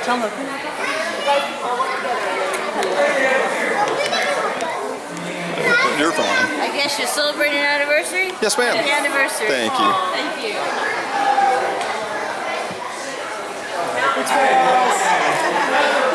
You're fine. I guess you're celebrating an anniversary? Yes, ma'am. Happy anniversary. Thank you. Thank you. It's for us.